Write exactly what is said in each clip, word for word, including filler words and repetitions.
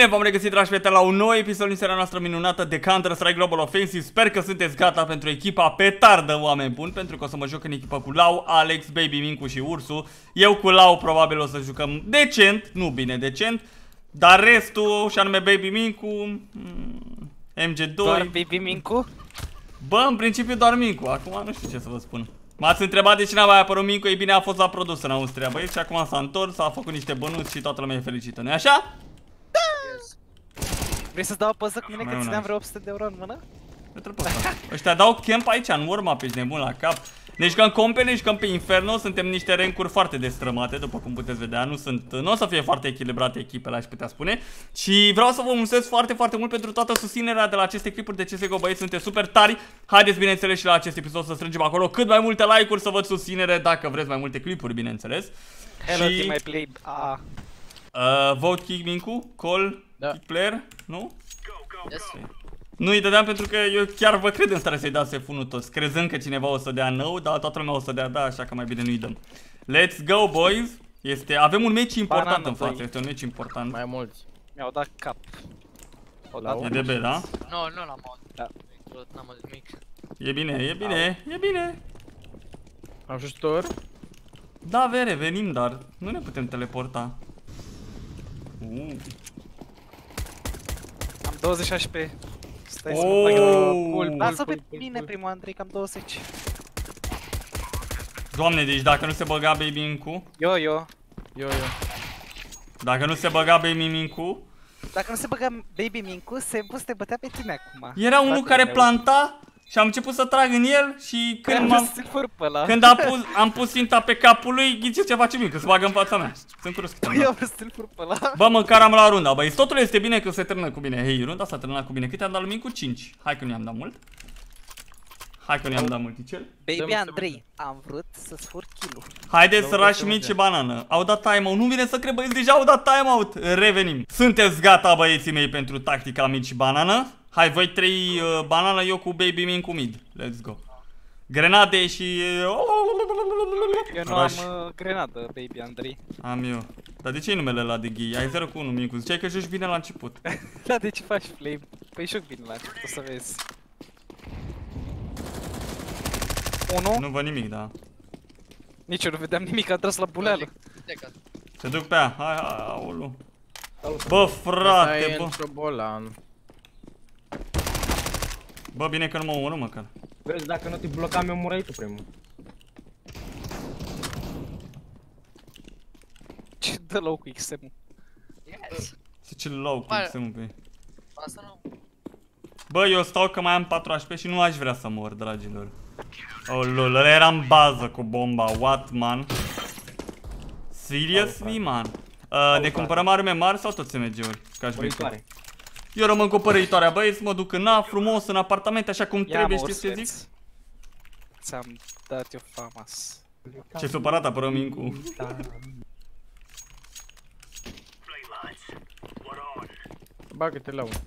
Bine v-am regăsit, dragi prieteni, la un nou episod din seria noastră minunată de Counter-Strike Global Offensive. Sper că sunteți gata pentru echipa petardă, oameni buni, pentru că o să mă joc în echipă cu Lau, Alex, Baby Mincu și Ursu. Eu cu Lau probabil o să jucăm decent, nu bine decent, dar restul, și anume Baby Mincu, M G doi... Doar Baby Mincu? Bă, în principiu doar Mincu, acum nu știu ce să vă spun. M-ați întrebat de cine a mai apărut Mincu, ei bine, a fost la produs în Austria, băieți, și acum s-a întors, a făcut niște bănuți și toată lumea e fericită, nu-i așa? Yes. Vrei să-ți dau o poză cu mine că țineam vreo opt sute de euro în mână? Ăștia dau camp aici, în warm-up, ești nebun la cap. Ne jucăm compe, ne jucăm pe Inferno, suntem niște rankuri foarte destrămate, după cum puteți vedea, nu sunt, nu o să fie foarte echilibrate echipele, aș putea spune. Și vreau să vă mulțumesc foarte, foarte mult pentru toată susținerea de la aceste clipuri de C S G O, băieți, sunteți super tari. Haideți, bineînțeles, și la acest episod să strângem acolo cât mai multe like-uri, să văd susținere, dacă vreți mai multe clipuri, bineînțeles. Hello, și... team, I play A. Uh, vote kick Mincu, call, da. Kick player, nu? Yes. Nu-i dădeam pentru că eu chiar vă cred în stare să-i dați F unu toți, crezând că cineva o să dea nou, dar toată lumea o să dea da, așa că mai bine nu-i dăm. Let's go, boys! Este, avem un meci important Banana, în față, este un meci important. Mai mulți. Mi-au dat cap. E de B, da? Nu, nu l-am auzit. Da. N-am auzit nimic. E bine, e bine, e bine. Ajutor? Da, vere, venim, dar nu ne putem teleporta. Uh. Am douăzeci H P. Stai să Oh. mă bag. Lasă pe mine primul, Andrei, că am douăzeci. Doamne, deci dacă nu se băga Baby Mincu, Eu, eu. Eu, eu. dacă nu se băga Baby Mincu, Dacă nu se băga Baby Mincu, Sebus te bătea pe tine acum. era unul care planta și am început să trag în el și când m-am... Când am pus, am pus ținta pe capul lui, ghiceți ce face Mincu, se bagă în fața mea. Sunt curios cât am dat. Eu vreau să-l fur pe ăla. Bă, măcar am la runda, băi, totul este bine că se termină cu bine. Hei, runda s-a terminat cu bine. Câte am dat lui Mincu? cinci. Hai că nu i-am dat mult. Hai că nu i-am dat multicel. Baby Andrei, am vrut să-ți fur kill-ul. Haideți să rush mici și banană. Au dat timeout, nu vine să cred, băieți, deja au dat timeout. Revenim. Sunteți gata, băieții mei, pentru tactica mici și banană? Hai, voi trei uh, banană, eu cu Baby Mincu mid. Let's go. Grenade și... Eu nu rush. am uh, grenadă, Baby Andrei. Am eu. Dar de ce e numele ăla de ghii? Ai zero cu unu, Mincu. Ziceai că joci bine la început. Da, de ce faci flame? Păi joc bine la început, o să vezi. unu? Nu văd nimic, da. Nici eu nu vedeam nimic, am tras la buleală. Se duc pe ea. Hai, hai, aulu. Bă, frate, bă. Bolan. Bă, bine că nu mă omoră măcar. Vezi, dacă nu te blocam, eu murai tu primul. Ce dă low cu X M-ul? Yes. Se ce low cu X M-ul pe ei. Asta nu. Bă, eu stau că mai am patru H P și nu aș vrea să mor, dragilor. Oh, lol, ăla era în bază cu bomba. What, man? Seriously, man? Uh, ne cumpărăm arme mari sau tot S M G-uri? Părăitoare. Eu rămân cu părăitoarea, băieți, mă duc în A, frumos, în apartamente, așa cum trebuie, știți ce zic? Ți-am dat eu famas. Ce supărat a părut Mincu. Bagă-te la unul.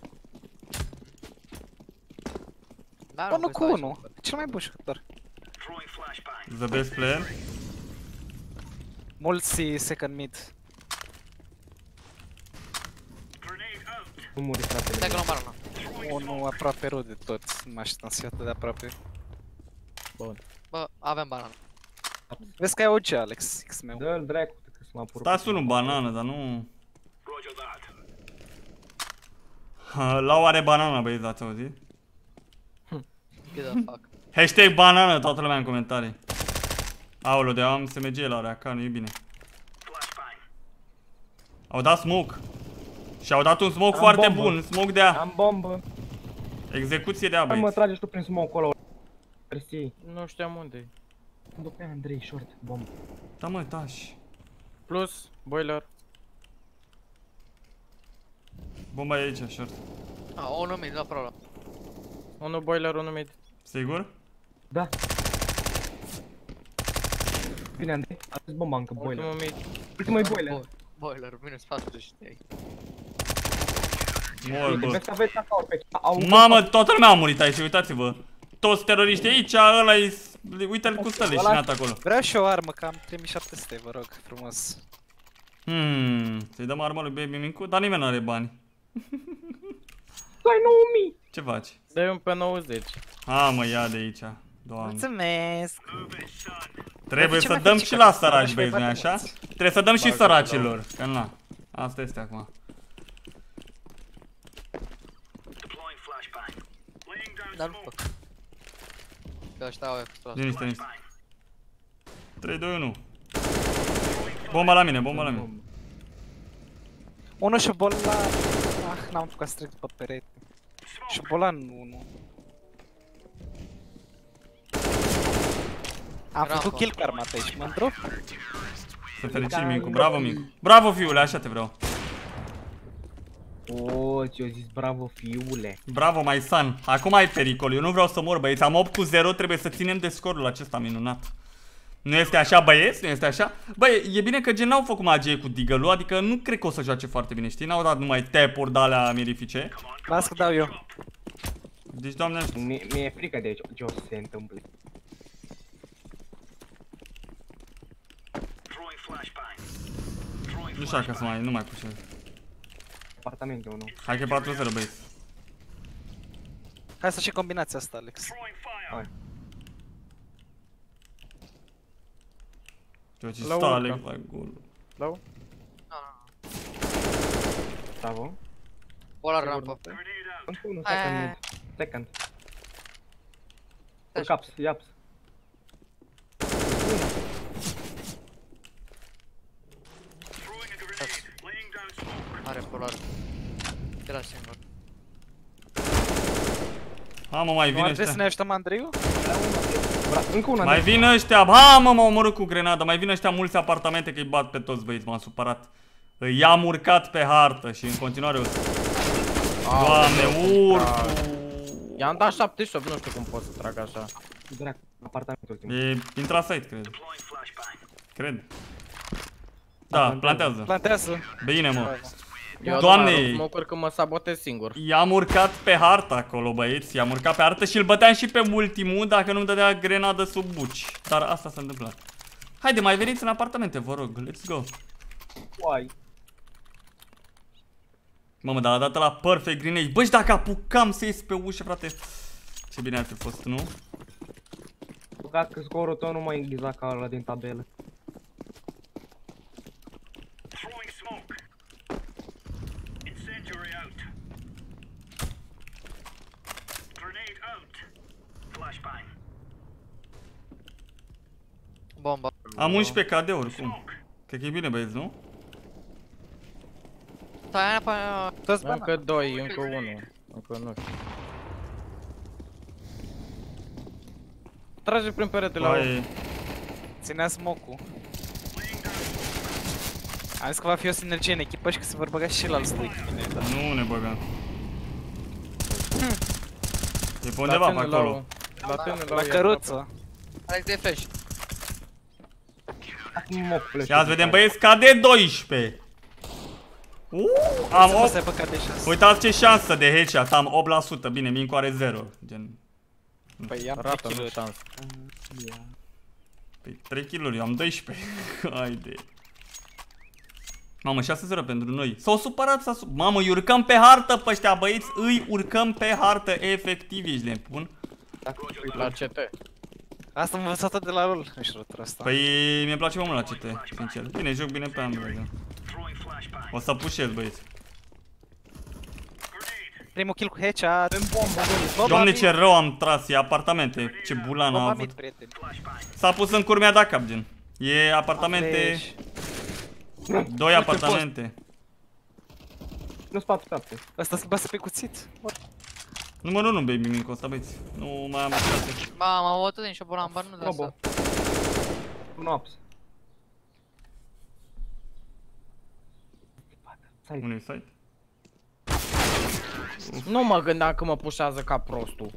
unu cu unu, cel mai bun jucător. The best player. Mulți second mid. Nu muri, fratele. Stai că nu barona. Unu aproape rău de toți, nu mă așteptam să fie atât de aproape. Bun. Bă, avem banana. Vezi că ai O G, Alex, X-meu. Dă-l dracu, că s-m-a purut. Stați unul banană, dar nu... Lau are banana, băieți, ați auzit? Get the fuck. Hashtag banană, toată lumea în comentarii. Aoleu, de am S M G la reaca, nu e bine. Au dat smoke. Și au dat un smoke Am foarte bombă. bun, smoke de A. Am bombă. Execuție de A, Hai mă, băieți. trageți tu prin smoke acolo. Presii. Nu știam unde-i. Îmi duc pe Andrei, short, bombă. Da, mă, tași. Plus, boiler. Bomba e aici, short. Ah, unul mid, la problem. Unu boiler, unu mid. Sigur? Da. Bine, Andrei, aveți bomba încă, boiler. Ultimul mid. Ultimul e boiler. Boiler, minus patruzeci și trei. Mor, bă. Vezi că aveți acolo pe au. Mamă, toată lumea a murit aici, uitați-vă. Toți teroriștii aici, ăla e... Uite-l cu stăle și nat acolo. Vreau și o armă, că am trei mii șapte sute, vă rog, frumos. Hmm, să-i dăm armă lui Baby Mincu, dar nimeni nu are bani. Dai nouă mii! Ce faci? Dai un pe nouăzeci. A, mă, ia de aici. Doamne. Mulțumesc! Trebuie Ce să mai dăm faci, și că la nu săraci, mai băieți, nu foarte așa? mulți. Trebuie să dăm și Bagă, săracilor. Că na. Asta este acum. Dar nu fac. Că ăștia au extra. Liniște, liniște. trei, doi, unu. Bomba la mine, bomba la mine. Unul șobolan. Ah, n-am făcut să trec după perete. Șobolan unu. Am Bravo. făcut kill cu armata aici, mândru. Să fericit, Micu. Bravo, Micu. Bravo, fiule, așa te vreau. O, ți-o zis bravo, fiule. Bravo, mai san. Acum ai pericol. Eu nu vreau să mor, băieți. Am opt cu zero, trebuie să ținem de scorul acesta minunat. Nu este așa, băieți? Nu este așa? Băi, e bine că gen n-au făcut magie cu Deagle-ul, adică nu cred că o să joace foarte bine, știi? N-au dat numai tap-uri de-alea mirifice. Las că dau eu. Deci, doamne, ajută. Mi- Mi-e frică de aici, ce o să se întâmple. Nu știu dacă să mai, nu mai pușez. Apartamentul unu. Hai că e patru zero, băieți. Hai să și combinația asta, Alex. Hai. Eu ce La sta, urcă. Alex, la gol. Dau? Bravo. Polar rampă. Încă unul, Aia. second mid. Second. Cu caps, iaps. Are polar. Era singur. Ha, mă, mai Nu vin ar trebui să ne ăștia. ajutăm Andreu? Bra- Încă una. Mai vin ăștia. Ha, mă, m-au omorât cu grenada. Mai vin ăștia mulți apartamente că îi bat pe toți, băieți. M-am supărat. I-am urcat pe hartă și în continuare o să... Doamne, urcu! I-am dat șaptezeci și opt, nu știu cum pot să trag așa. Dracu, apartamentul ultim. E intra-site, cred. Cred. Da, plantează. Plantează. Bine, mă. Eu Doamne! nu mai rog smoke-uri că mă sabotez singur. I-am urcat pe hartă acolo, băieți. I-am urcat pe hartă și îl băteam și pe ultimul dacă nu-mi dădea grenadă sub buci. Dar asta s-a întâmplat. Haide, mai veniți în apartamente, vă rog. Let's go. Uai. Mamă, dar a dat la perfect grenade. Bă, și dacă apucam să ies pe ușă, frate. Ce bine ar fi fost, nu? Băgat că scorul tău nu mai exact ca ăla din tabelă. Bomba. Am unsprezece K D oricum. Cred că e bine, băieți, nu? Stai, aia, aia. Toți bani. Încă doi, încă unu. Încă nu știu. Trage prin perete la Hai. Ținea smoke-ul. Am zis că va fi o sinergie în echipă și că se vor băga și ceilalți doi cu mine, da. Nu ne băgăm. E pe undeva pe acolo. La tine, la La căruță. Alex de flash. Acum mă flash. Ia să vedem, băieți, K D doisprezece. Uh, am Să mă opt. să ai păcat de șase. Uitați ce șansă de headshot, am opt la sută. Bine, Mincu are zero. Gen. Păi am Rată, trei nu kill-uri. șansă. Păi trei kill-uri, eu am doisprezece. Haide. Mamă, șase zero pentru noi. S-au supărat, s-a supărat. Mamă, îi urcăm pe hartă pe ăștia, băieți. Îi urcăm pe hartă, efectiv, ești nebun. La C T. Asta am învățat-o de la LoL, înșurătura asta. Păi, mi-e place mai mult la C T, sincer. Bine, joc bine pe ambele. O să pușez, băieți. Primul kill cu headshot. Bomba Doamne, mid. ce rău am tras, e apartamente. Ce bulan a Bomba avut. mid, prieteni. S-a pus în curmea da cap, gen. E apartamente, Flash. doi apartamente. Nu spate, spate. Ăsta schimbase pe cuțit. Numărul unu, baby, Mincu, ăsta, băieți. Nu mai am șase. Ba, m-am avut din șobolan, bă, nu de Robo. asta. Un ops. Unui site? Nu mă gândeam că mă pușează ca prostul.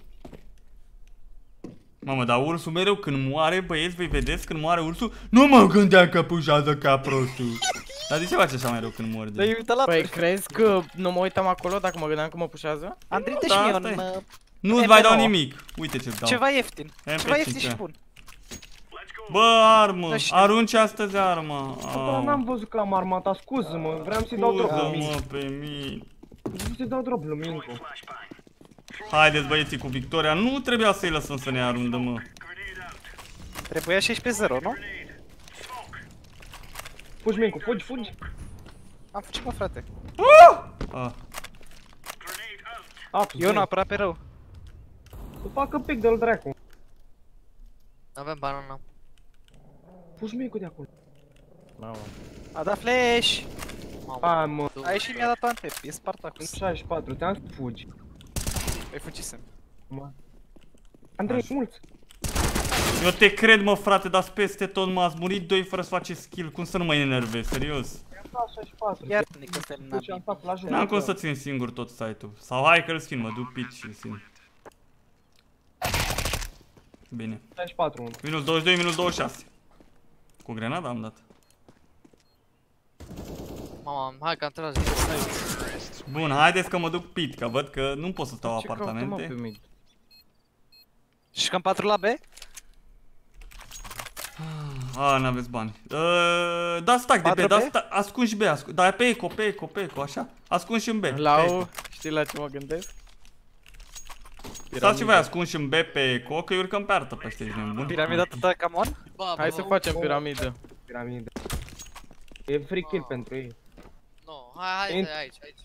Mamă, dar ursul mereu când moare, băieți, voi vedeți, când moare ursul, nu mă gândeam că pușează ca prostul. Dar de ce face așa mai rău când moare? Dar eu uitat la Păi crezi că nu mă uitam acolo dacă mă gândeam că mă pușează? Andrei, dă Da, și mie asta un... e. uh, Nu-ți M P mai dau nouă. nimic. Uite ce-ți dau. Ceva ieftin. M P Ceva ieftin cinci. și bun. Bă, armă, Da, și- arunci astăzi arma. Bă, n-am văzut că am armata, scuză-mă, vreau să-i dau drop. Scuză-mă pe mine. Nu se dau drop, Lumincu. Haideți băieții cu victoria, nu trebuia să-i lăsăm să ne arundă, mă. Trebuia șaisprezece zero, nu? Fugi, Mincu, fugi, fugi. Am făcut, mă, frate. Ah. Apus, Eu nu aproape rău. Să facă pic de-l dracu. Avem banana. Fugi, Mincu, de acolo. Mamă. A dat flash! Mamă. Hai, mă. A ieșit, mi-a dat antep, e Spartacus. șaizeci și patru, te-am să fugi. Păi fugisem. Mă. Andrei, mulți. Eu te cred, mă, frate, dar peste tot, mă, ați murit doi fără să faceți skill. Cum să nu mă enervezi, serios? șaizeci și patru. Iar nică să Deci am fac la joc. N-am cum să țin singur tot site-ul. Sau hai că îl schimb, mă duc pitch și țin. Bine. șaizeci și patru, unu. Minus douăzeci și doi, minus douăzeci și șase. Cu grenada am dat. Mama, hai că am tras. Bun, haideți că mă duc pit, că văd că nu pot să stau Ce caută, mă, pe apartamente. mid? Și cam patru la B? A, n-aveți bani. Uh, da stack de patru B, da B? stack, ascunzi B, ascunzi. Da, pe eco, pe eco, pe eco, așa. Ascunzi și în B. La pe O, eco. știi la ce mă gândesc? Stați și voi ascunzi și în B pe eco, că îi urcăm pe artă peste, ești nebun. Piramida tata, come on? Ba, Hai bă, să facem piramidă. Piramidă. E free kill pentru ei. Nu, hai, hai, Int- aici, aici.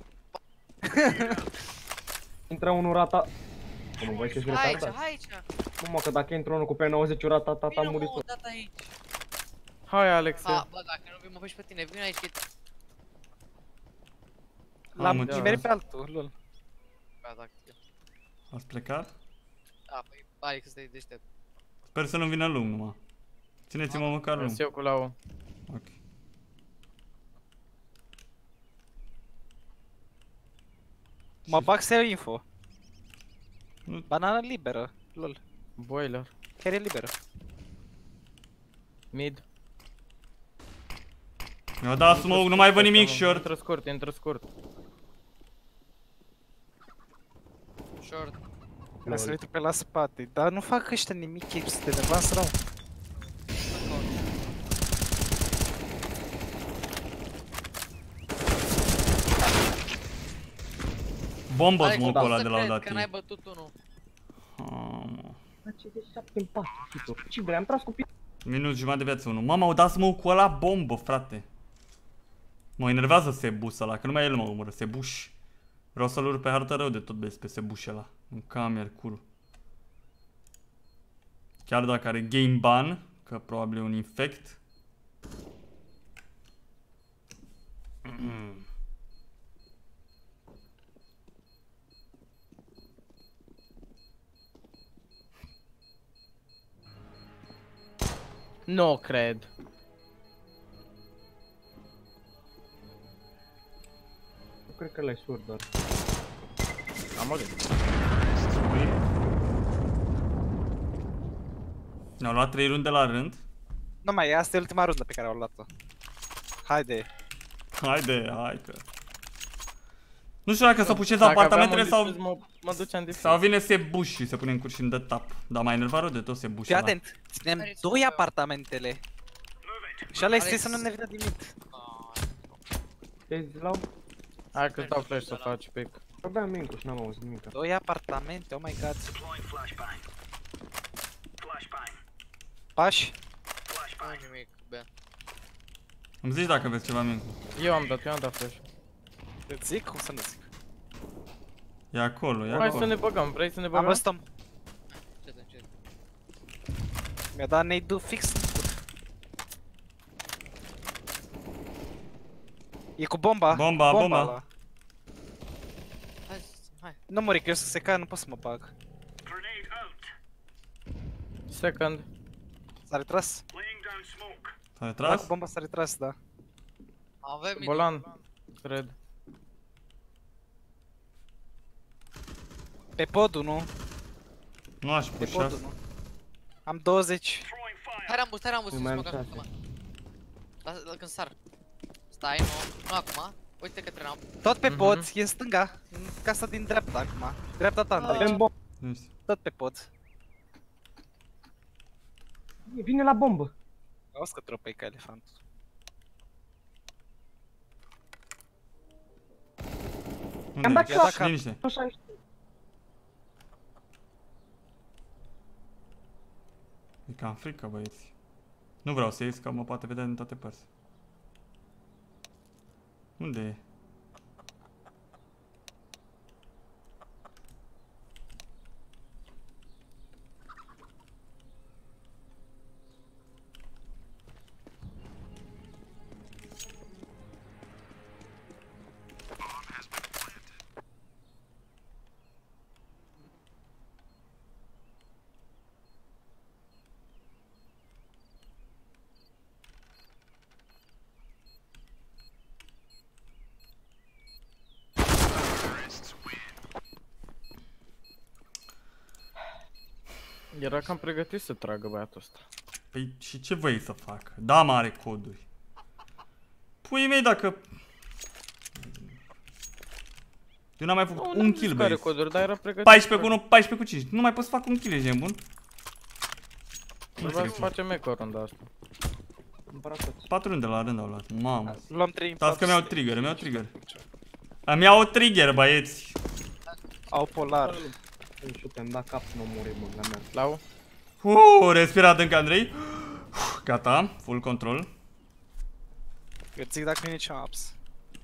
Intră unul rata. Mă, voi ce-și Hai aici, retardat? hai aici. Nu, mă, că dacă intră unul cu P nouăzeci rata, tata, Vino, am murit mă, tot. data aici. Hai, Alexe. A, bă, dacă nu vin, mă faci pe tine, vin aici, că e... L-am înțeles. nimerit pe altul, lol. Gata, Ați plecat? da, păi, pare că stai deștept. Sper să nu vină lung numai. Țineți-mă măcar lung. Sunt eu cu la O. Ok. Mă bag să iau info. Nu- Banana liberă, lol. Boiler. Chiar e liberă. Mid. Mi-a dat smoke, nu mai văd nimic short. Intră scurt, intră scurt. Short. Trebuie să uită pe la spate. Dar nu fac ăștia nimic, ei sunt de nevans rău. Bombă Hai, smoke-ul cum ăla să de la cred dat că n-ai ei. bătut unul. Ah, mă. Ce de șapte în patru, hituri. Ce vrei, am tras cu pit. Minut jumătate de viață unul. Mama, au dat smoke-ul ăla bombă, frate. Mă enervează Sebus ăla, că numai el mă omoră, Sebuș. Vreau să-l urc pe hartă rău de tot bes pe Sebuș ăla. În camer, cur. Chiar dacă are game ban, că probabil e un infect. Nu cred. Nu cred că l-ai sur doar. Am o gândit. Ne-au luat trei runde la rând. Nu mai, asta e ultima rundă pe care au luat-o. Haide. Haide, hai că... Nu știu dacă să pușez Dacă apartamentele aveam un sau... defuz, Mă, mă duceam de Sau vine Sebuș și se pune în curs și îmi dă tap. Dar mai enervat rău de tot Sebuș Fii ăla. atent, ținem Care doi sunt, apartamentele. Și ăla este Alex. să nu ne vină nimic. Ce-i zis, Lau? Hai că-ți dau flash să faci pic. Vorbeam Mincu și n-am auzit nimic. Doi apartamente, oh my god. Pași? Nu nimic, bine. Îmi zici dacă vezi ceva, Mincu. Eu am dat, eu am dat flash. Îți zic? Cum să nu zic? E acolo, e Hai să acolo. ne băgăm, vrei să ne Am băgăm? văzut-o. Ce ce Mi-a dat nade-ul fix în cur. E cu bomba. Bomba, bomba. ăla. Hai, hai. Nu mori, că eu să se ca, nu pot să mă bag. Second. S-a retras? S-a Da, retras? cu bomba s-a retras, da. Avem mid. Bolan. Cred. Pe podul, nu? Nu aș Pe pușa. podul, nu? Am douăzeci. Hai Rambus, hai Rambus, Nu să mai mă am acum. șase. Lasă, când sar. Stai, nu, nu acum. Uite către Rambus. Tot pe Mhm. pod, e în stânga. În casa din dreapta acum. Dreapta ta, Andrei. Avem bombă. Tot pe pod. Vine la bombă. Auzi că tropei ca elefantul. Unde Am dat ești? cap. Liniște. Așa ești. E cam frică, băieți. Nu vreau să ies, că mă poate vedea din toate părți. Unde e? Era cam pregătit să tragă băiatul ăsta. Păi și ce vrei să fac? Da, mare coduri. Puii mei, dacă... Eu n-am mai făcut Nu, un n-am kill, zis care băieți. coduri, dar era pregătit. paisprezece cu unu, paisprezece cu cinci. Nu mai pot să fac un kill, ești nebun? Trebuia să facem eco runda asta. Cumpărat toți. patru runde la rând au luat. Mamă. Luăm trei. Stați că mi-au trigger, mi-au trigger. Îmi iau trigger, băieți. Au polar. Nu știu, te-am dat cap, nu muri, bă, la mea. Lau? Uuu, respirat încă, Andrei. Gata, full control. Eu zic dacă nu e nici ups.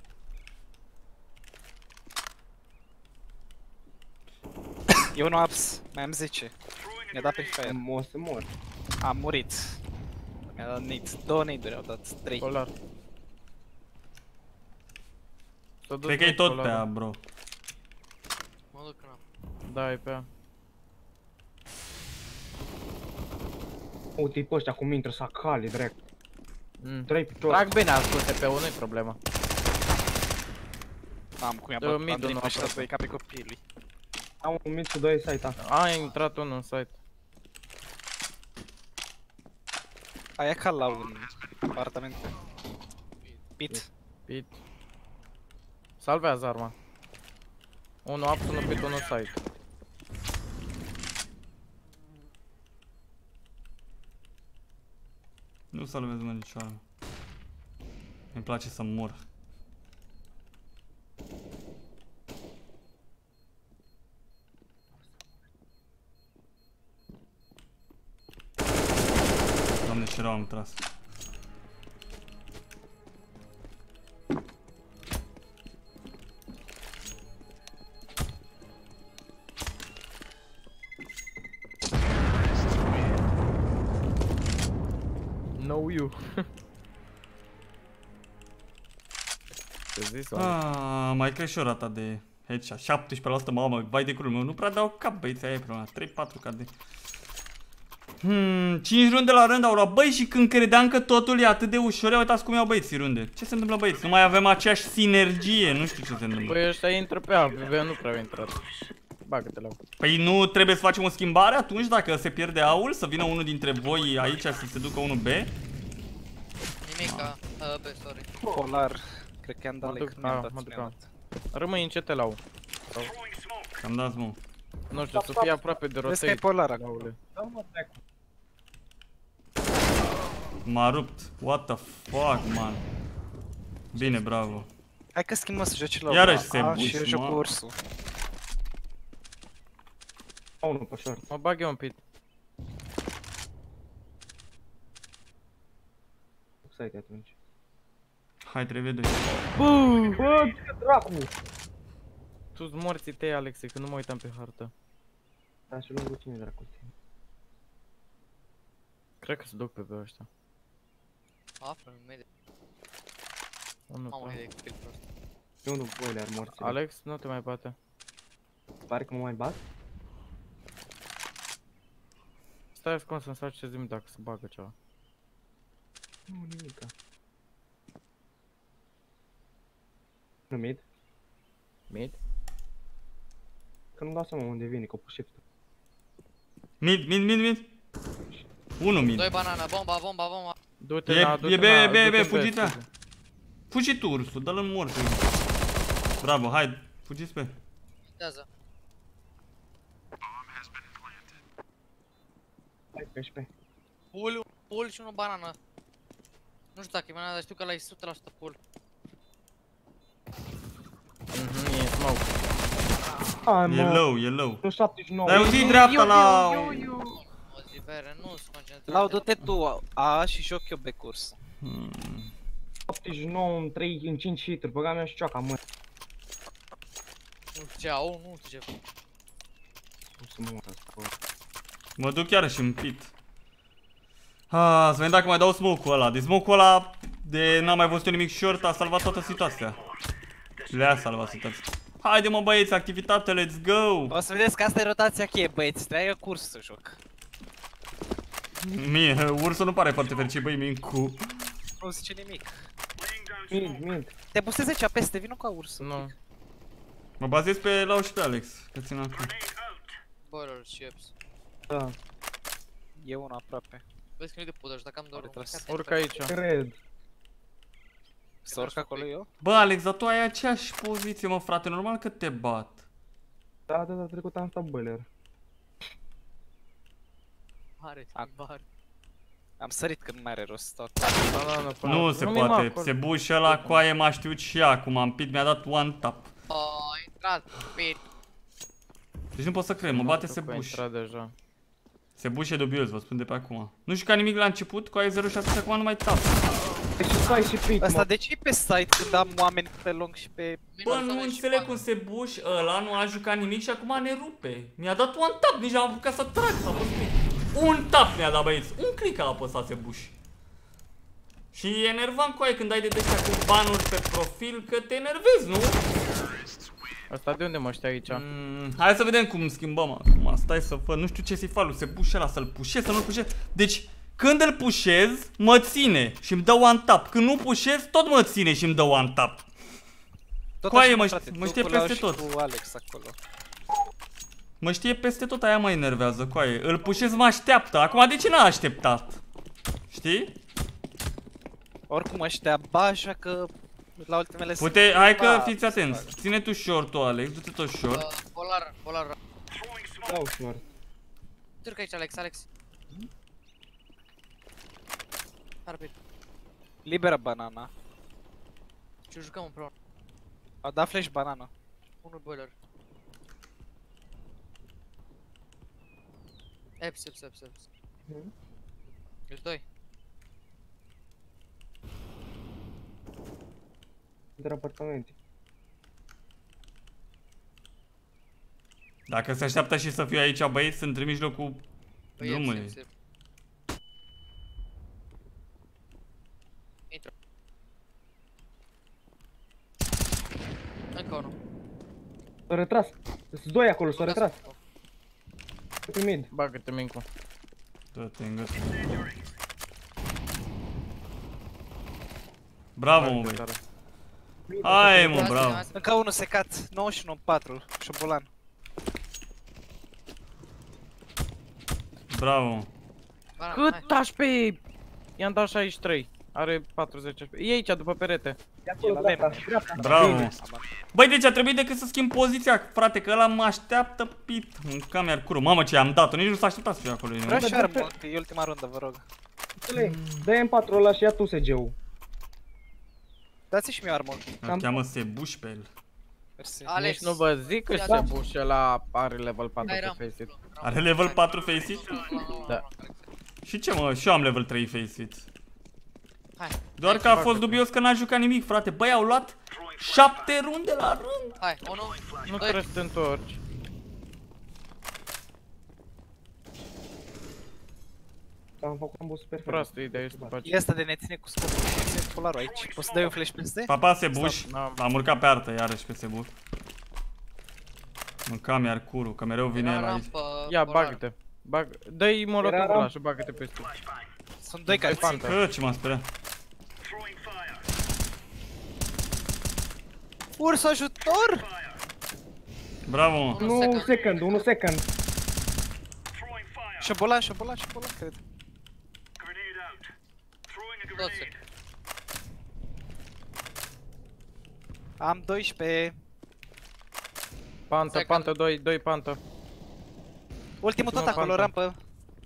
Eu nu ups, mai am zece. Mi-a dat pe fire. O să mor. Am murit. Mi-a dat nade. Două nade-uri au dat. Trei. Polar. S-a dus Cred că e mid tot pe polarul. ea, bro. Mă duc în apă. Da, e pe ea. Uite-i pe ăștia cum intră sacali, drept. Mm. Trei piciori. Trag bine asculte pe unul, nu-i problema. Am cum i-a Dă bătut mid-ul Andrei nu pe ăștia aproape. doi ca pe copilii. Am un mid cu doi site-a. A intrat unul în site. Aia ca la un apartament. Pit. Pit. Salvează arma. Unul up, unul pit, unul site. Nu salvez mă nicio armă. Îmi place să mor. Doamne, ce rău am tras. No you. Ce zis, oare? Ah, mai crește și o rata de headshot. șaptesprezece la sută, mamă, vai de curul meu. Nu prea dau cap, băieți, aia e problema. trei patru ca de... Hmm, cinci runde la rând au luat. Băi, și când credeam că totul e atât de ușor, ia uitați cum iau băieții runde. Ce se întâmplă, băieți? Nu mai avem aceeași sinergie, nu știu ce se întâmplă. Păi ăștia intră pe A, B nu prea au intrat. Bagă-te la U. Păi nu trebuie să facem o schimbare atunci dacă se pierde A-ul? Să vină unul dintre voi aici să se ducă unul B? Nimica. Uh, B, sorry. Polar. Cred că i-am dat Mă like. duc- Mi-am a, dat, mă duc mi-am A. dat. Rămâi încete la U. Cam dați, mă. Nu știu, să fie aproape de Vezi că e rotate. polar acolo. Aule. Da, mă, dracu. M-a rupt. What the fuck, man. Bine, bravo. Hai că schimbăm să joci la Iarăși se A buci, și eu joc mă. cu ursul. Au unul pe short. Mă bag eu un pit. Site atunci. Hai, trebuie doi. Bă, ce dracu! Tu-ți morții tăi, Alexe, că nu mă uitam pe hartă. Da, și lungul cine dracu ține? Cred că se duc pe pe ăștia. Află în medie. Unul Mamă, pe- e de copil prost. E unul boiler morți. Alex, nu te mai bate. Pare că mă mai bat? Stai ascuns să-mi faci ce zi dacă se bagă ceva. Nu, nimica. Nu mid? Mid? Că nu dau seama unde vine, că o pus shift. Mid, mid, mid, mid. Unu mid. Doi banana, bomba, bomba, bomba. Du-te E- la, e du-te B, la, B, du-te B, în fugi, B, da. fugi. Fugi tu, ursul, dă-l în mort. Bravo, hai, fugiți pe. Stează. Hai, pești. Pul, pul și unul banana. Nu știu dacă e banana, dar știu că ăla e o sută la sută pul. Mhm, e smoke. Hai, E mă. low, e low. Nu șaptezeci și nouă. Dar uzi dreapta la... O zi bere, nu se concentrează. Lau, du-te tu A și joc eu B curs. Hmm. șaptezeci și nouă în trei, în cinci hituri. Băga mea și cioaca, mă. Nu știu ce au, nu știu ce. Nu se mă ură. Mă duc chiar și în pit. Ah, să vedem dacă mai dau smoke-ul ăla. De smoke-ul ăla, de n-am mai văzut nimic short, a salvat toată situația. Le-a salvat situația. Haide mă băieți, activitate, let's go! O să vedeți că asta e rotația cheie, băieți. Trebuie curs să joc. Mie, ursul nu pare foarte fericit, băi, Mincu. Nu zice nimic. Mint, mint. Te bustezi aici peste, vino ca urs. Nu. Mă bazez pe Lau și pe Alex, că țin acum. Boiler și Eps. Da, E unul aproape. Vezi că nu-i de pudă, dacă am doar Are tras. Urcă aici. cred. Să urc acolo eu? Bă, Alex, dar tu ai aceeași poziție, mă, frate, normal că te bat. Da, da, da, trecut am stat boiler. Mare Ac- schimbare. Am sărit că nu mai are rost tot. Da, da, da, până- Nu se mi-e poate, acolo. se bușă ăla coaie, m-a știut și acum, am pit, mi-a dat one tap. Oh, a intrat pe... Deci nu pot să cred, mă bate se Că a buș. intrat deja. Se bușe dubios, vă spun de pe acum. Nu juca nimic la început, coaie zero șase și acum nu mai tap. E și stai și pit, Asta mă. de ce e pe site când am oameni pe long și pe... Bă, nu înțeleg cum se buș ăla, nu a jucat nimic și acum ne rupe. Mi-a dat one tap, nici am apucat să trag, s-a fost click. Un tap mi-a dat, băieți, un click a apăsat se buș. Și e enervant coaie când ai de dăștia cu banuri pe profil, că te enervezi, nu? Asta de unde mă știi aici? Mm, hai să vedem cum schimbăm acum, stai să văd, nu știu ce să-i fac lui, se pușe ăla, să-l pușez, să nu-l pușez. Deci, când îl pușez, mă ține și îmi dă one tap. Când nu pușez, tot mă ține și îmi dă one tap. Tot Coaie, așa, mă frate, știe- mă tu știe cu Lau peste și tot. cu Alex acolo. Mă știe peste tot, aia mă enervează, coaie. Îl pușez, mă așteaptă. Acum de ce n-a așteptat? Știi? Oricum ăștia baja că la ultimele Uite, hai că Ba, fiți atenți. Ține tu short-ul, Alex, du-te tot short. Uh, Polar, polar. Da, ușor. Turcă aici, Alex, Alex. Arbit. Liberă banana. Ce jucăm împreună? A dat flash banana. Unul boiler. Eps, eps, eps, eps. Mhm. Deci doi. Între apartamente. Dacă se așteaptă și să fiu aici, băieți, sunt în mijlocul Păi, drumului. eps, eps, eps. Intră. Încă unul. S-a retras. Sunt doi acolo, s-a retras. Pe mid. Bagă-te, Mincu. Dă-te în gât. Bravo, mă, băi. Hai, mă, bravo. Încă unul secat. nouă și unu patru. Șobolan. Bravo. Cât H P? I-am dat șaizeci și trei. Are patruzeci H P. E aici, după perete. E acolo, la dreapta, meme. dreapta. Bravo. Băi, deci a trebuit decât să schimb poziția, frate, că ăla mă așteaptă pit. În camer cură. Mamă, ce am dat-o, nici nu s-a așteptat să fiu acolo. nu? Vreau și armă, că e ultima rundă, vă rog. Dă-i M patru ăla și ia tu S G-ul. Dați-i și mie armă. Îl cheamă Sebuș pe el. Mersi. Alex. Nici nu vă zic că Da. se bușe la are level patru Hai, pe ram. face it. Are level patru face it? Da. Și ce, mă? Și eu am level trei face it. Hai, Doar că a fost dubios că n-a jucat nimic, frate. Băi, au luat șapte runde la rând. hai, unul, Nu doi. trebuie să te întorci. Am făcut un boost super fain. Proastă idee ești după E aceea. asta de ne ține cu scopul. Ne ține cu polarul aici. Poți să dai un flash peste? Papa Sebuș. Stop, n-am. Am urcat pe artă, iarăși pe Sebuș. Mâncam iar curul, că mereu vine el Era aici. rampă, Ia, polar. bagă-te. Bag... Dă-i molotov Era ăla ram- și bagă-te peste. Sunt doi care Pe țin. pantă. Că, ce m-am speriat. Urs ajutor! Bravo, mă. unu second, unu second. Șobolan, șobolan, șobolan, cred. Toți. Am doisprezece. Pantă, Second. pantă, doi, doi pantă. Ultimul tot Ultimul acolo, pantă. rampă.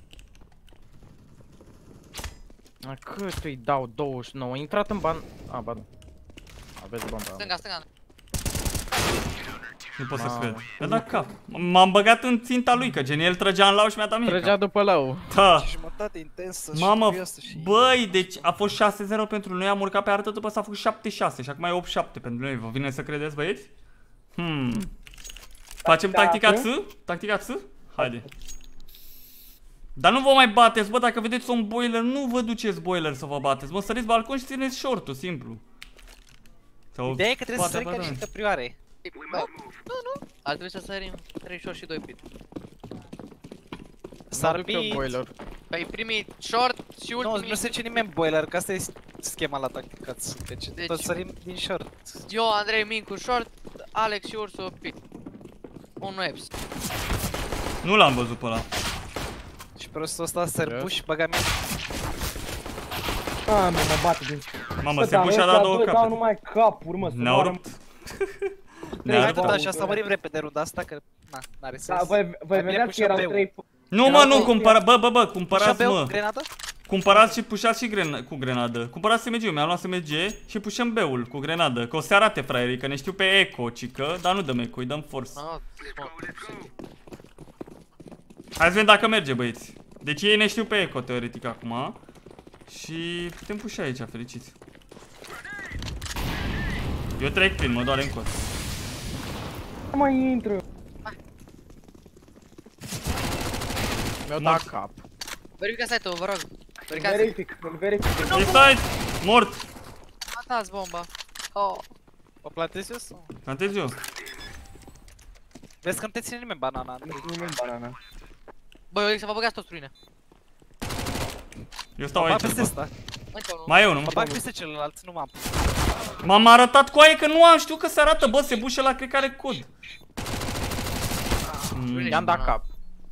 A, cât îi dau? douăzeci și nouă. Intrat în ban... A, ba nu. Aveți bomba. Stânga, stânga. Nu pot să Mamă. cred. Mi-a dat cap. M-am băgat în ținta lui, că gen el trăgea în lau și mi-a dat mie Trăgea cap. după lau. Da. Și jumătate intensă și Mamă, furioasă și... băi, deci a fost șase zero pentru noi, am urcat pe hartă, după s-a făcut șapte șase și acum e opt șapte pentru noi. Vă vine să credeți, băieți? Hmm. Facem tactica ț? Tactica ț? Haide. Dar nu vă mai bateți, bă, dacă vedeți un boiler, nu vă duceți boiler să vă bateți. Mă, săriți balcon și țineți short-ul, simplu. Sau Ideea e că trebuie să spate, sărim ca bă, niște prioare. Bă, nu, nu. Ar trebui să sărim trei short și doi pit. S-ar Mă duc eu fi... boiler. Păi primii short și Nu, ultimii... nu se duce nimeni boiler, că asta e schema la tacticați. Deci, Deci- tot sărim din short. Eu, Andrei, Mincu short, Alex și Ursu pit. Unul Eps. Nu l-am văzut pe ăla. Și pe rostul ăsta sărbu și băga mie. A, mă, mă bate din... Mamă, se bușa la două Dau capete. numai capuri, mă, să Ne-au moară. rupt. Trei, Ne-a Hai tot rupt. așa, să mărim repede runda asta, că... Na, n-are sens. Da, voi, voi Mai bine vedeați că erau pușa trei... Nu, mă, nu, cumpăra, bă, bă, bă, cumpărați, Pușa mă. grenadă? Cumpărați și pușați și gren cu grenadă. Cumpărați S M G-ul, mi-am luat S M G și pușăm B-ul cu grenadă. Că o să arate fraierii, că ne știu pe eco, cică, dar nu dăm eco, îi dăm force. No, Hai să vedem dacă merge, băieți. Deci ei ne știu pe eco, teoretic, acum. Și putem pușa aici, fericiți. Eu trec prin, mă doare în cot. Nu mai intră. Mi-au dat cap. verifica site-ul, vă rog. Verificați. Verific, îl verific. Ei, stai! Mort! Matați bomba. Oh. O plantezi eu sau? Cantez eu. Vezi că nu te ține nimeni banana. Nu știu nimeni banana. Băi, Olix, vă băgați toți ruine. Eu stau Mă bag aici. peste ăsta. Încă unul. Mai e unul. Mă bag peste celălalt, nu m-am. M-am arătat cu aia că nu am știut că se arată, bă, se bușe la cred că are cod. Mm. I-am dat cap.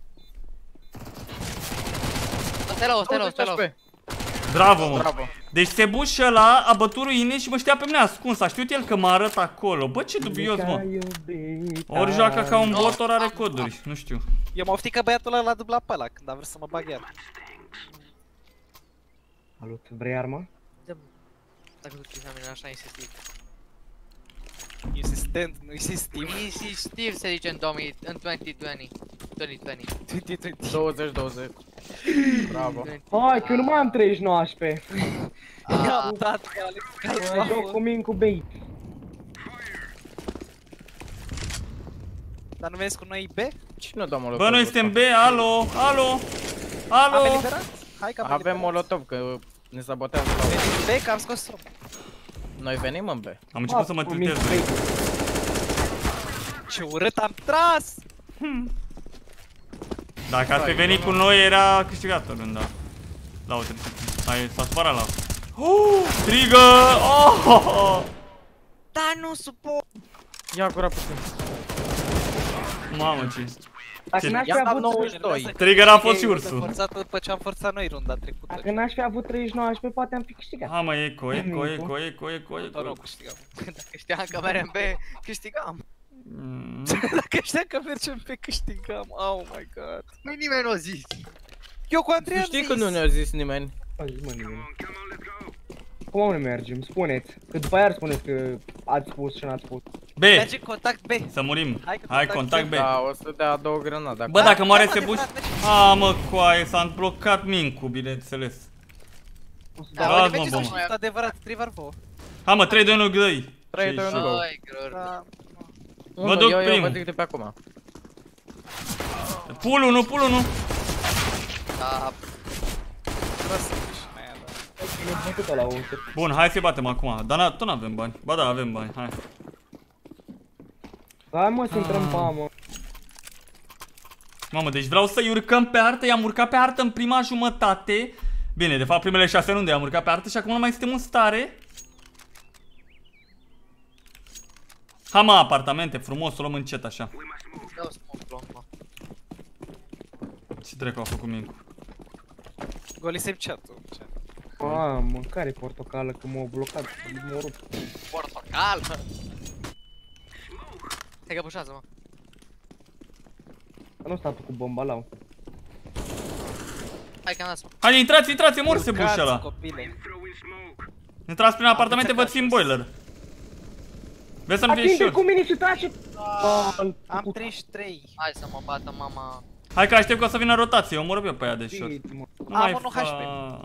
Stai la o, stai la o, stai la o. Bravo, mă. Bravo. Deci se bușă la, a bătut ruine și mă știa pe mine ascuns. A știut el că mă arăt acolo. Bă, ce dubios, mă. Ori joacă ca un bot, ori are coduri. Nu știu. Eu mă oftic că băiatul ăla l-a dublat pe ăla când a vrut să mă bag iar. Salut, vrei armă? Dacă tu ții la mine așa insistiv. Insistent, nu insistiv. Insistiv se zice în două mii, în două mii douăzeci. două mii douăzeci. douăzeci douăzeci. douăzeci douăzeci. Bravo. Hai, că eu nu mai am treizeci și nouă H P. I-am dat pe Alex Mă joc cu Mincu bait. Dar nu vezi cu noi B? Cine dă molotov? Bă, noi suntem B, alo, alo, Am alo. eliberat? Hai că am Avem eliberat. molotov, că ne sabotează la Venim B, că am scos rom. Noi venim în B. Am început să mă Cu Mincu tiltez. bait. Ce urât am tras! Dacă ați fi venit cu noi, era câștigată runda. La o trecut. Hai, s-a spărat la. Oh, strigă! Oh, oh, oh. Da, nu suport! Ia gura puțin. Mamă, ce. Dacă Ce- n-aș fi I-am dat avut nouăzeci și doi. Trigger a fost și Ei, ursul. forțat după ce am forțat noi runda trecută. Dacă n-aș fi avut treizeci și nouă H P, poate am fi câștigat. Ha, mă, eco, eco, eco, eco, eco, Dar nu eco. câștigam. Dacă știam că merem B, câștigam. Mm. Dacă știam că mergem pe câștigam, oh my god. Nu nimeni nu a zis. Eu cu Andrei Tu am știi zis. că nu ne-a zis nimeni? Hai, zi, mă, nimeni. Cum ne mergem? Spuneți. Că după aia spuneți că ați spus și n-ați spus. B, Merge contact B. să murim. Hai că Hai, contact contact B. Da, o să dea două grenade. Bă, dacă moare da, se buș... A, mă, coaie, s-a blocat Mincu, bineînțeles. Da, Luați, uite, mă, ce bomba. să-și Este adevărat, Trivar vouă. Ha, mă, trei doi unu găi. trei doi unu. Băi, gror. Da. Mă duc eu, eu primul. mă duc de pe acum. Pul unu, pul unu. Da, Lasă și mai aia, da. E bătut ăla un Bun, hai să-i batem acum. Dar na, tot n-avem bani. Ba da, avem bani, hai. Hai, mă, să intrăm Ah. pe amă. Mamă, deci vreau să-i urcăm pe hartă. I-am urcat pe hartă în prima jumătate. Bine, de fapt primele șase runde i-am urcat pe hartă și acum nu mai suntem în stare. Ha, mă, apartamente, frumos, o luăm încet așa. dau smoke bomba. Ce dracu a făcut Mincu? Golisem chat-ul. chat. Mamă, care portocală, că m-au blocat, m-au rupt. Portocal. Hai că pușează, mă. Nu sta tu cu bomba la. Hai că am dat smoke. Hai, intrați, intrați, e mor se bușe Urcați, ăla. copile. Intrați prin apartamente, vă țin boiler. Vezi să nu fie Atinde short. cu mine și trage. Am treizeci și trei. Hai să mă bată mama. Hai că aștept că o să vină rotație, eu omoră eu pe aia de short. Mă. Nu Am mai unu fa... H P.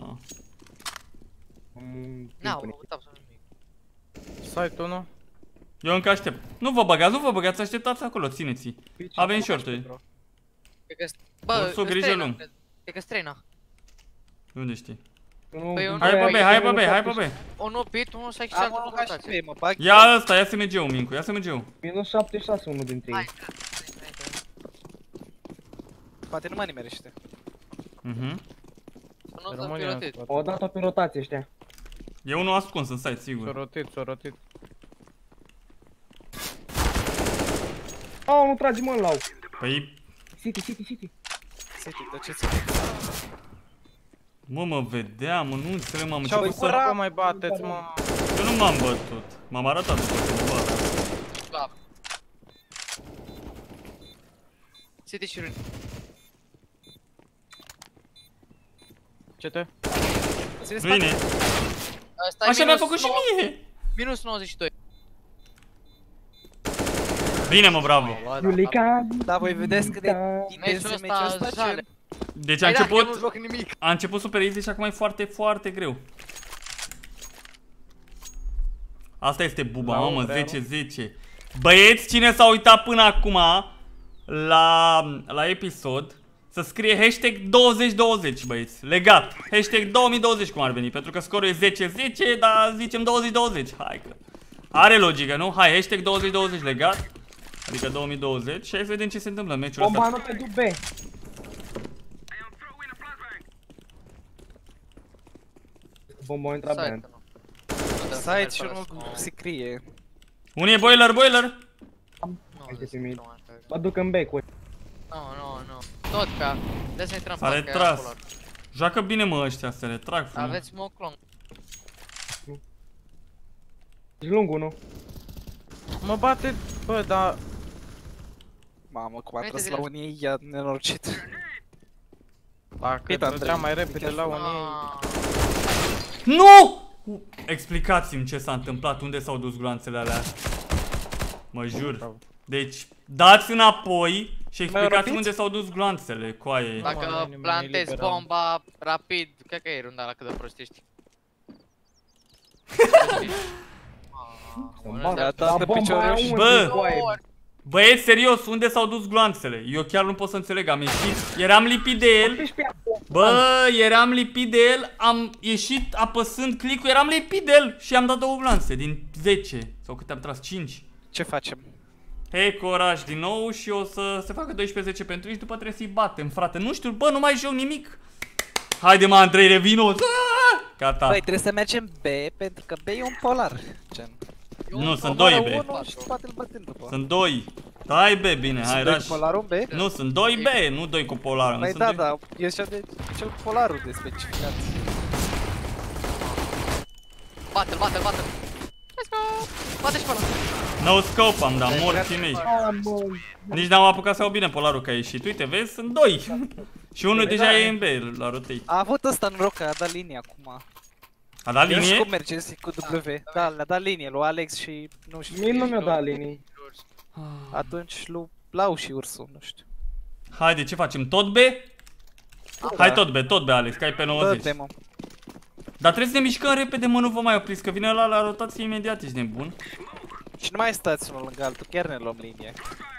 N-au, nu uita să nimic. Site unu. Eu încă aștept. Nu vă băgați, nu vă băgați, așteptați acolo, țineți-i. Avem short-uri. Cred că bă, Ursul, că grijă străina, lung. cred. Cred că străina. Unde știi? Păi eu nu- Hai pe B, hai pe B, hai pe B. Unul pit, unul s-a Am excitat unu cu H rotație. P, mă bag. Ia ăsta, ia S M G-ul, Mincu, ia S M G-ul. Minus șapte șase unul dintre Hai, ei. hai, hai, hai. Poate nu mă nimerește. Mhm. Să nu dăm România. pilotit. O dată pe rotație ăștia. E unul ascuns în site, S-o sigur. rotit, s-o rotit. Oh, nu trage mă la. Păi, City, City, City. City, tăceți. mă, mă vedeam, mă, nu înțeleg, m-am Și-au început făcut să... Să mai bateți, mă. Eu nu m-am bătut. M-am arătat după ce mă bat. Slab. City și runi. Ce te? Bine. Stai Așa mi-a minus făcut și nouă- mie. Minus nouăzeci și doi. Bine, mă, bravo. Iulica. Da, voi vedeți cât de intens Meciul e meciul ăsta, ăsta, jale. ce... Deci a Hai da, eu nu început, joc nimic. a început super easy și acum e foarte, foarte greu. Asta este buba, La mamă, o treabă. zece zece. Băieți, cine s-a uitat până acum la, la episod, să scrie hashtag douăzeci douăzeci, băieți. Legat. Hashtag două mii douăzeci cum ar veni, pentru că scorul e zece zece, dar zicem douăzeci douăzeci. Hai că are logică, nu? Hai, hashtag douăzeci douăzeci legat. Adică două mii douăzeci și hai să vedem ce se întâmplă în meciul ăsta. Bomba nu pentru B. Bomba a intrat Site, band. nu. Site și unul se crie. Unul e boiler, boiler. Nu, Uite zic pe mine. că nu așa. Mă duc în B cu Nu, nu, nu. Tot pe a. De să intrăm pe S-a a, că e retras. acolo. Joacă bine, mă, ăștia, se retrag frumos. Aveți smoke long. Ești lungul, nu? Mă bate, bă, dar... Mamă, cum a Uite, tras la direct. unii, i-a nenorocit. Dacă Pit, trăgea Andrei. mai repede la unii... Ah, Nu! Explicați-mi ce s-a întâmplat, unde s-au dus gloanțele alea. Mă jur. Bravo. Deci, dați înapoi și explicați răpiți? unde s-au dus gloanțele, coaie. mă, nu Dacă e nimeni plantezi liberal. bomba rapid, cred că e runda la cât de prost ești. Să-mi Ah, bag. Da, La da, bomba picioare aia și- unde, Bă! coaie? Băieți, serios, unde s-au dus gloanțele? Eu chiar nu pot să înțeleg, am ieșit, eram lipit de el. Ești pe acolo. Bă, eram lipit de el, am ieșit apăsând click-ul, eram lipit de el și am dat două gloanțe din zece. Sau câte am tras? cinci. Ce facem? Hei, Coraș din nou și o să se facă doisprezece zece pentru ei și după trebuie să-i batem, frate. Nu știu, bă, nu mai joc nimic. Haide, mă, Andrei, revino. Gata. Băi, trebuie să mergem B, pentru că B e un polar. Gen. Nu, sunt doi Omoară B. unul și poate îl batem după. Sunt doi. Hai, B, bine, hai, Sunt doi raș. cu polarul în B? Nu, sunt doi B, nu doi cu polarul. nu Păi sunt da, doi- da, e cel de cel cu polarul de specificat. Bate-l, bate-l, bate-l. Let's go! Bate și pe ăla. No scope am, dar morții mei. Ah, mă. Nici n-am apucat să iau bine polarul că a ieșit. Uite, vezi, sunt doi. Și unul deja e în B, la rotate. A avut ăsta noroc că a dat linie acum. A dat Eu nu știu linie? cum merge zi cu W. Da, le-a dat linie lui Alex și nu știu. Mie nu mi-a dat linii. Atunci lui Blau și Ursul, nu știu. Haide, ce facem? Tot B? Hai tot B, tot B, Alex, că ai pe nouăzeci. Dă-te, mă. Dar trebuie să ne mișcăm repede, mă, nu vă mai opriți, că vine ăla la rotație imediat, ești nebun. Și nu mai stați unul lângă altul, chiar ne luăm linie.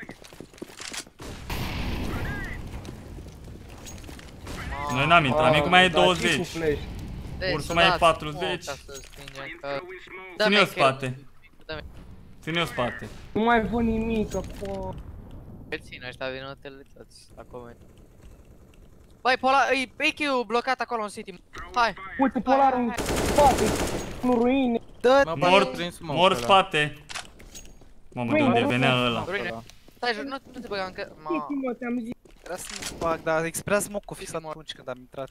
Noi n-am intrat, mie cum mai e Da, și cu douăzeci. flash. Deci, Ursul să mai e dați patruzeci. smoke ca să stingem, că- Ține Dă-mi eu kill. spate. Dă-mi. Ține eu spate. Nu mai văd nimic, acum. Pe ține ăștia vin utilități la coment. Băi, Pola, e A Q blocat acolo în City. Hai. Uite, polarul în spate. În ruine. Dă-te! Mă Mor, bag prin smoke mor ăla. spate. Mamă, de unde venea ăla? Ruine. Stai jos, nu, nu te băga încă. Ma. Uite, mă, te-am zis. Era să nu fac, dar exprea smoke-ul fix atunci când am intrat.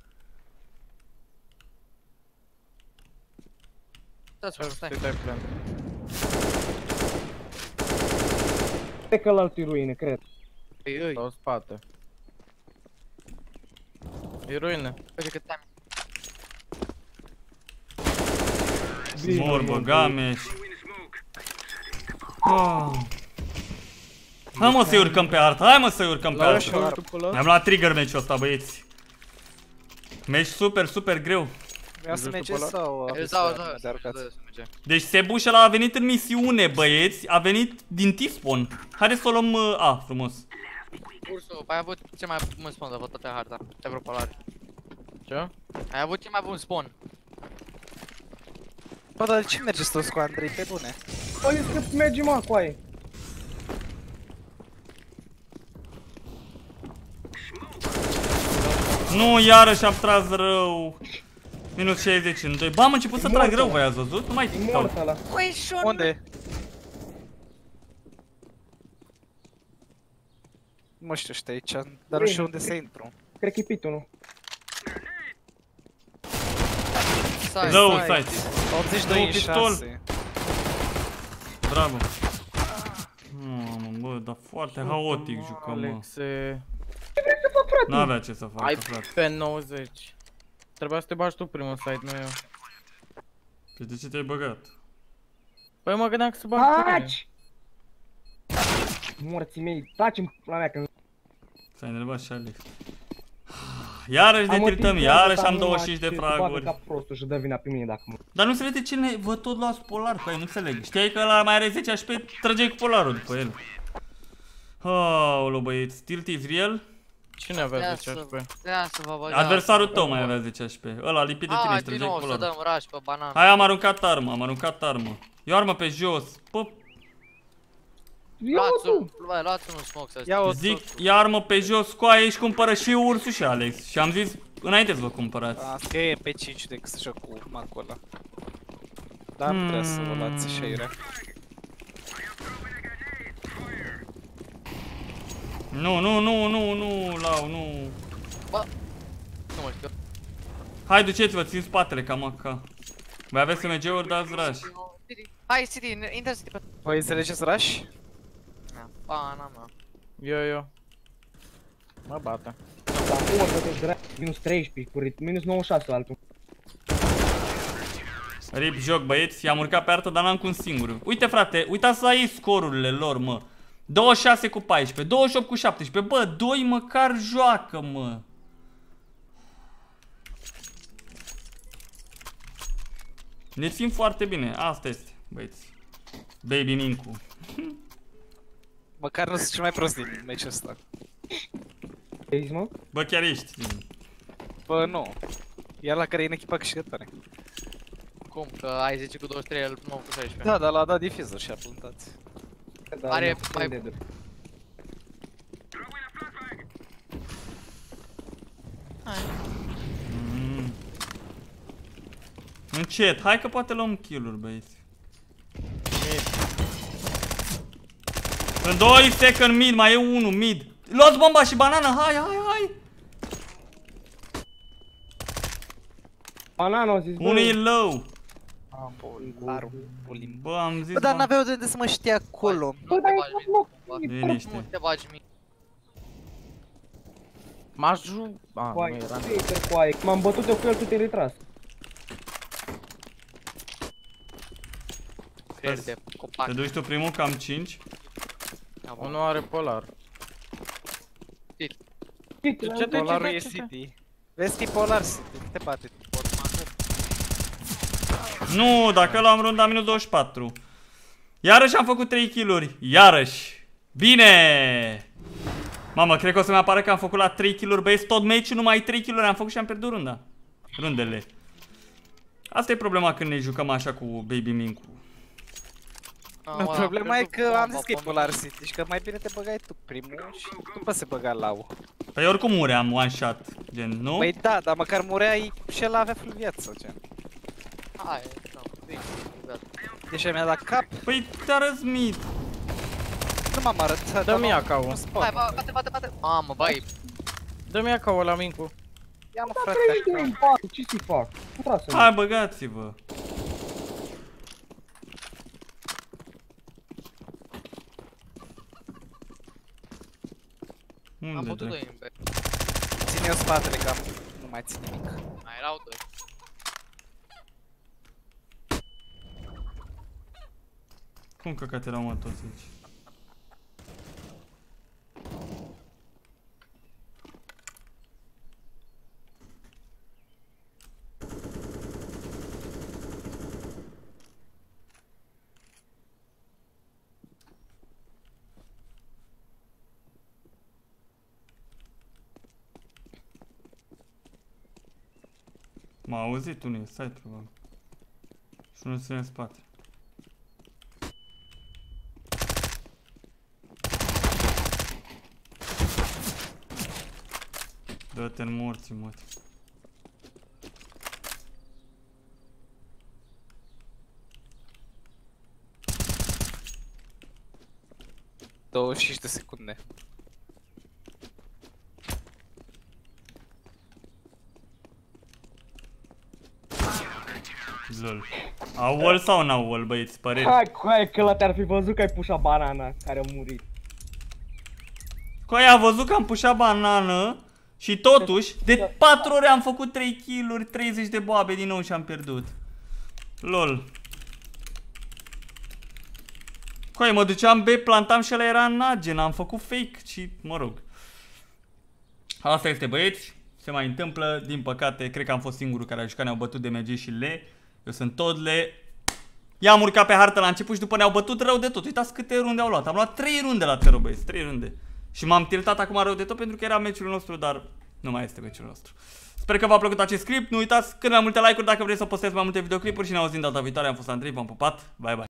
Stați, Ce stai. te dai plant? Cred că ăla e ruine, cred. Păi, îi. Sau spate. E ruine. Uite cât time. Bine, Mor, mă, băgame. Ah. Hai mă să-i urcăm pe hartă, hai mă să-i urcăm pe hartă. Mi-am luat trigger match-ul ăsta, băieți. Match super, super greu. Vreau să merge sau... Eu dau, dau, să merge. Deci Sebuș ăla a venit în misiune, băieți. A venit din T-spawn. Haideți să o luăm... A, frumos. Ursul, ai avut cel mai bun spawn de toată harta. Te vreo polare. Ce? Ai avut cel mai bun spawn. Bă, dar de ce mergeți toți cu Andrei? Pe bune. Bă, zic că mergem acoaie. Nu, iarăși am tras rău. Minus șaizeci în doi. Bă, am început să E trag mort rău, ăla. voi ați văzut? Nu mai E stau. mort ăla. Unde? Nu știu, știu aici, dar nu știu unde să intru. Cred că e pitul, nu? Stai, Rău, stai. stai. optzeci și doi în pistol. șase. Bravo. Mamă, bă, dar foarte haotic jucăm, mă. Alexe... N-avea ce să facă, Ai frate. pe nouăzeci. Trebuia să te bagi tu primul site, nu eu. Păi de ce te-ai băgat? Păi mă gândeam că să bagi tu. Taci! Morții mei, taci-mi la mea că... S-a enervat și Alex. Iarăși ne tiltăm, iarăși am douăzeci și cinci de fraguri. Ca prostul și dă vina pe mine dacă mă... Dar nu se vede cine, vă tot luați polar, păi nu înțeleg. Știai că ăla mai are zece H P, trăgeai cu polarul după el. Aoleu băieți, tilt is real? Cine avea Ia zece să- H P? Ia să vă băgați. Adversarul tău mai avea zece H P. Ăla lipit de tine Hai, și din trăgeai cu nou să polarul. dăm rush pe banană. Hai, am aruncat armă, am aruncat armă. Eu armă pe jos. Pă, Ia-mă Luați un, tu! băi, luați unul smoke să Ia-o zic, tu. ia armă pe jos, scoaie și cumpără și ursul și Alex. Și am zis, înainte să vă cumpărați. Asta că e pe cinci decât să joc cu macul ăla. Dar nu trebuie să vă luați așa iurea. Nu, nu, nu, nu, nu, Lau, nu. Nu mă știu. Hai, duceți-vă, țin spatele, cam aca. Voi aveți S M G-uri, dați rush. City. Hai, City, intră City pe... Voi înțelegeți rush? Da, Pana mea. Eu, eu. Mă bate. Acum mă te drac, minus treisprezece, cu rit, minus nouăzeci și șase altul. Rip joc, băieți, i-am urcat pe artă, dar n-am cu un singur. Uite, frate, uitați aici scorurile lor, mă. douăzeci și șase cu paisprezece, douăzeci și opt cu șaptesprezece. Bă, doi măcar joacă, mă. Ne țin foarte bine, asta este, băieți. Baby Mincu. Măcar nu sunt cel mai prost din meciul ăsta. Vezi, mă? Bă, chiar ești. Bă, nu. E la care e în echipa câștigătoare. Cum? Că ai zece cu douăzeci și trei, el nouă cu șaisprezece. Da, dar l-a dat diffuzor și a plantat. Da, Are mi-a mai- de drept. Mm. Încet, hai că poate luăm kill-uri, băieți. În doi second mid, mai e unul mid. Luați bomba și banana, hai, hai, hai. Banana au zis, bă. Unul e low. Am polarul, pulim. Bă, am zis, Bă, dar bă. n-aveau de unde să mă știe acolo. Bă, dar e tot loc. Nu Liniște. te bagi mie. Maju... A, nu Coaie, era. hater, coaie. M-am bătut eu cu el, tu te-ai retras. Creier de copac. Te duci tu primul, cam cinci. Unul are polar. Ce ce te- Polarul ce- e ce- City. Vezi că e Polar City, te bate. Nu, dacă l-am rundat minus douăzeci și patru. Iarăși am făcut trei kill-uri. Iarăși. Bine! Mamă, cred că o să-mi apară că am făcut la trei kill-uri. Băieți, tot meciul numai trei kill-uri am făcut și am pierdut runda. Rundele. Asta e problema când ne jucăm așa cu Baby Mincu. Problema e că am zis că e Polar City și că mai bine te băgai tu primul și după se băga Lau. Păi oricum muream one shot, gen, nu? Păi da, dar măcar mureai și el avea full viață, gen. Hai, nu, bine, gata. Deci mi-a dat cap, Păi te arăți mid. nu m-am arătat. Dă-mi acau. Hai, ba- bate, bate, bate. Mamă, băi. Dă-mi acau la Mincu. Ia mă Da, frate, treizeci de mii în patru, ce să-i fac? Nu trasă. Hai, băgați-vă. Am Unde putut dracu? doi în back. ține eu spatele că am- nu mai țin nimic. Mai erau doi. Cum căcat erau mă toți aici? M-a auzit unul, stai probabil. Și unul se în spate. Dă-te în morții, mă. douăzeci și cinci de secunde. Lol. Au wall sau n-au wall, băieți, păreri? Hai, hai că ăla te-ar fi văzut că ai pușat banana care a murit. Coi a văzut că am pușat banană și totuși de patru ore am făcut trei kill-uri, treizeci de boabe din nou și am pierdut. Lol. Coi, mă duceam B, plantam și ăla era în agen, am făcut fake și mă rog. Asta este, băieți, se mai întâmplă, din păcate, cred că am fost singurul care a jucat, ne-au bătut D M G și Le. Eu sunt tot Le. I-am urcat pe hartă la început și după ne-au bătut rău de tot. Uitați câte runde au luat. Am luat trei runde la Tero, băieți, trei runde. Și m-am tiltat acum rău de tot pentru că era meciul nostru, dar nu mai este meciul nostru. Sper că v-a plăcut acest clip. Nu uitați cât mai multe like-uri dacă vreți să postez mai multe videoclipuri și ne auzim data viitoare. Am fost Andrei, v-am pupat. Bye bye.